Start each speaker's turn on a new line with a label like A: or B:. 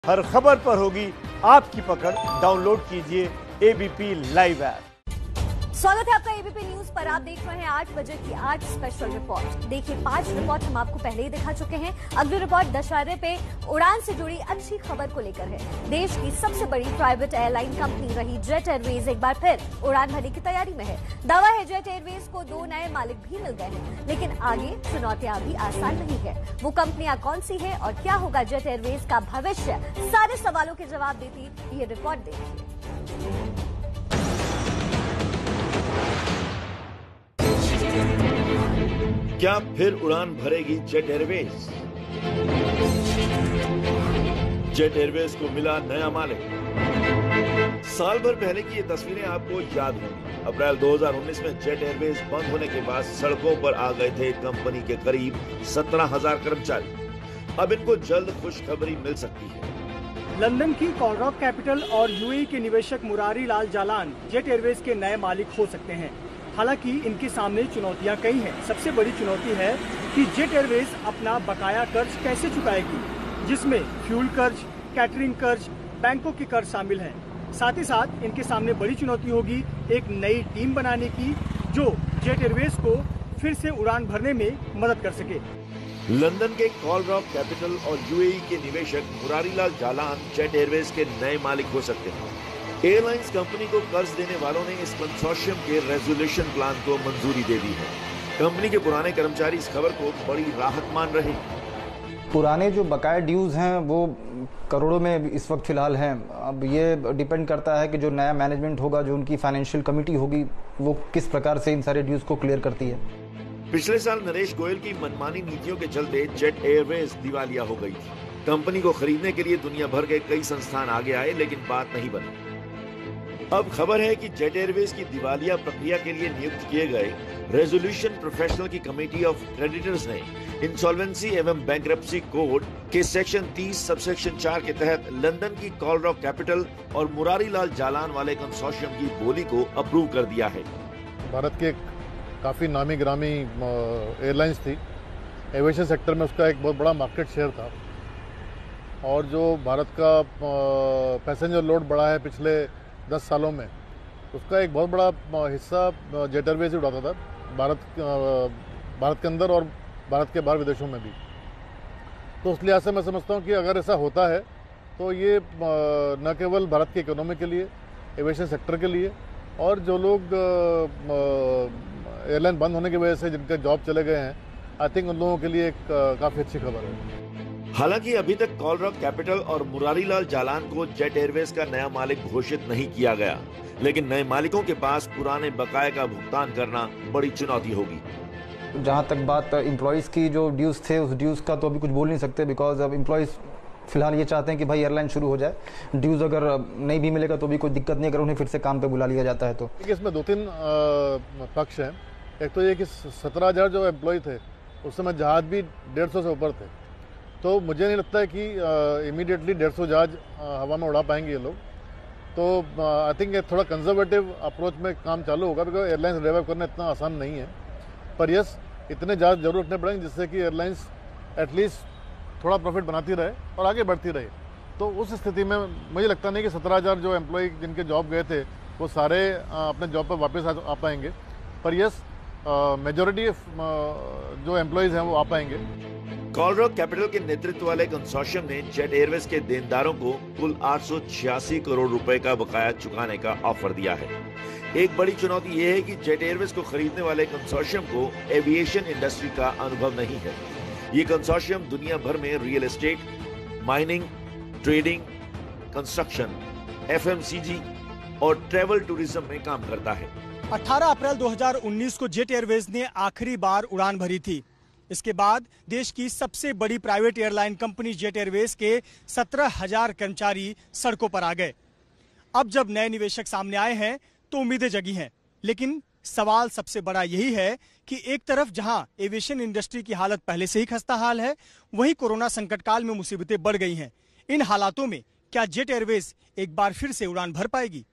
A: हर खबर पर होगी आपकी पकड़। डाउनलोड कीजिए एबीपी लाइव ऐप।
B: स्वागत है आपका एबीपी न्यूज पर। आप देख रहे हैं 8 बजे की 8 स्पेशल रिपोर्ट। देखिए 5 रिपोर्ट हम आपको पहले ही दिखा चुके हैं। अगली रिपोर्ट दशहरे पे उड़ान से जुड़ी अच्छी खबर को लेकर है। देश की सबसे बड़ी प्राइवेट एयरलाइन कंपनी रही जेट एयरवेज एक बार फिर उड़ान भरने की तैयारी में है। दावा है जेट एयरवेज को 2 नए मालिक भी मिल गए हैं, लेकिन आगे चुनौतियां भी आसान नहीं है। वो कंपनियां कौन सी है और क्या होगा जेट एयरवेज का भविष्य, सारे सवालों के जवाब देती ये रिपोर्ट देखिए।
C: क्या फिर उड़ान भरेगी जेट एयरवेज? जेट एयरवेज को मिला नया मालिक। साल भर पहले की ये तस्वीरें आपको याद होंगी। अप्रैल 2019 में जेट एयरवेज बंद होने के बाद सड़कों पर आ गए थे कंपनी के करीब 17,000 कर्मचारी। अब इनको जल्द खुशखबरी मिल सकती है।
D: लंदन की कॉलरॉक कैपिटल और यूएई के निवेशक मुरारी लाल जालान जेट एयरवेज के नए मालिक हो सकते हैं। हालांकि इनके सामने चुनौतियां कई हैं। सबसे बड़ी चुनौती है कि जेट एयरवेज अपना बकाया कर्ज कैसे चुकाएगी, जिसमें फ्यूल कर्ज, कैटरिंग कर्ज, बैंकों के कर्ज शामिल हैं। साथ ही साथ इनके सामने बड़ी चुनौती होगी एक नई टीम बनाने की, जो जेट एयरवेज को फिर से उड़ान भरने में मदद कर सके।
C: लंदन के कॉलरॉक कैपिटल और यूएई के निवेशक मुरारी लाल जालान जेट एयरवेज के नए मालिक हो सकते हैं। एयरलाइंस कंपनी को कर्ज देने वालों ने इस कंसोर्शियम के रेजोल्यूशन प्लान को मंजूरी दे दी है। कंपनी के पुराने कर्मचारी इस खबर को बड़ी राहत मान रहे हैं।
E: पुराने जो बकाया ड्यूज हैं वो करोड़ों में इस वक्त फिलहाल हैं। अब ये डिपेंड करता है कि जो नया मैनेजमेंट होगा, जो उनकी फाइनेंशियल कमेटी होगी, वो किस प्रकार से इन सारे ड्यूज को क्लियर करती है।
C: पिछले साल नरेश गोयल की मनमानी नीतियों के चलते जेट एयरवेज दिवालिया हो गई थी। कंपनी को खरीदने के लिए दुनिया भर के कई संस्थान आगे आए, लेकिन बात नहीं बनी। अब खबर है कि जेट एयरवेज की दिवालिया प्रक्रिया के लिए नियुक्त किए गए रेजोल्यूशन प्रोफेशनल की कमेटी ऑफ क्रेडिटर्स ने इंसॉल्वेंसी एवं बैंक्रप्सी कोड के सेक्शन 30 सबसेक्शन 4 के तहत लंदन की कॉलरॉक कैपिटल और मुरारी लाल जालान वाले कंसोर्शियम की बोली को अप्रूव कर दिया है।
F: भारत के काफ़ी नामी ग्रामी एयरलाइंस थी। एविएशन सेक्टर में उसका एक बहुत बड़ा मार्केट शेयर था, और जो भारत का पैसेंजर लोड बढ़ा है पिछले 10 सालों में, उसका एक बहुत बड़ा हिस्सा जेट एयरवेज ही उड़ाता था, भारत के अंदर और भारत के बाहर विदेशों में भी। तो उस लिहाज से मैं समझता हूँ कि अगर ऐसा होता है तो ये न केवल भारत की इकोनॉमी के लिए, एविएशन सेक्टर के लिए, और जो लोग एयरलाइन बंद होने की वजह से जिनके जॉब चले गए हैं, आई थिंक उन लोगों के लिए एक काफ़ी अच्छी खबर है।
C: हालांकि अभी तक कॉलरॉक कैपिटल और मुरारी लाल जालान को जेट एयरवेज का नया मालिक घोषित नहीं किया गया, लेकिन नए मालिकों के पास पुराने बकाये का भुगतान करना बड़ी चुनौती होगी।
E: जहाँ तक बात एम्प्लॉयज़ की, जो ड्यूज थे उस ड्यूज का तो अभी कुछ बोल नहीं सकते, बिकॉज अब एम्प्लॉयज़ फिलहाल ये चाहते हैं कि भाई एयरलाइन शुरू हो जाए। ड्यूज अगर नहीं भी मिलेगा तो भी कोई दिक्कत नहीं, अगर उन्हें फिर से काम पे बुला लिया जाता है तो।
F: इसमें 2-3 पक्ष हैं। एक तो ये कि 17,000 जो एम्प्लॉय थे उस समय जहाज भी 150 से ऊपर थे, तो मुझे नहीं लगता है कि इमीडिएटली 150 जहाज हवा में उड़ा पाएंगे ये लोग। तो आई थिंक ये थोड़ा कंजर्वेटिव अप्रोच में काम चालू होगा, बिकॉज एयरलाइंस रिवाइव करना इतना आसान नहीं है। पर यस, इतने जहाज जरूर रखने पड़ेंगे जिससे कि एयरलाइंस एटलीस्ट थोड़ा प्रॉफिट बनाती रहे और आगे बढ़ती रहे। तो उस स्थिति में मुझे लगता नहीं कि 17,000 जो एम्प्लॉय जिनके जॉब गए थे वो सारे अपने जॉब पर वापस आ पाएंगे। पर यस, मेजॉरिटी जो एम्प्लॉयज़ हैं वो आ पाएंगे।
C: कॉलरॉक कैपिटल के नेतृत्व वाले कंसोर्शियम ने जेट एयरवेज के देनदारों को कुल 886 करोड़ रुपए का बकाया चुकाने का ऑफर दिया है। एक बड़ी चुनौती यह है कि जेट एयरवेज को खरीदने वाले कंसोर्शियम को एविएशन इंडस्ट्री का अनुभव नहीं है। ये कंसोर्शियम दुनिया भर में real estate, mining, trading, construction, FMCG और ट्रेवल टूरिज्म में काम करता है।
D: 18 अप्रैल 2019 को जेट एयरवेज ने आखिरी बार उड़ान भरी थी। इसके बाद देश की सबसे बड़ी private airline company Jet Airways के 17,000 कर्मचारी सड़कों पर आ गए। अब जब नए निवेशक सामने आए हैं तो उम्मीदें जगी हैं, लेकिन सवाल सबसे बड़ा यही है कि एक तरफ जहां एविएशन इंडस्ट्री की हालत पहले से ही खस्ता हाल है, वहीं कोरोना संकट काल में मुसीबतें बढ़ गई हैं। इन हालातों में क्या जेट एयरवेज एक बार फिर से उड़ान भर पाएगी?